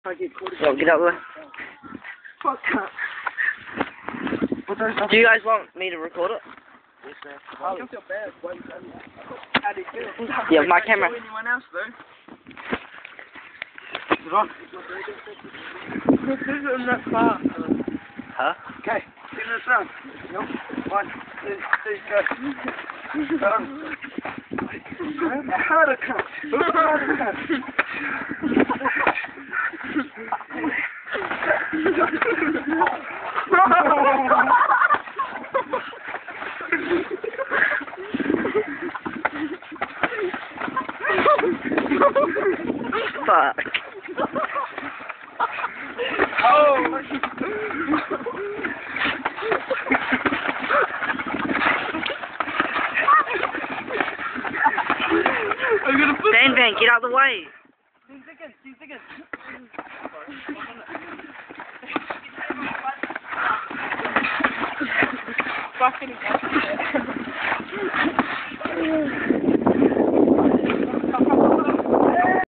Yo, get out of the way. Fuck that. Do you guys want me to record it? Yes, sir. I feel bad. How do you feel? Yeah, my camera. Show anyone else, though? Is it on? This isn't that far. Huh? Okay, give it a sound. Nope. 1, 2, 3, go. Harder cut. Harder cut. Fuck. Oh! Van, get out of the way. 10 seconds, 10 seconds. Fucking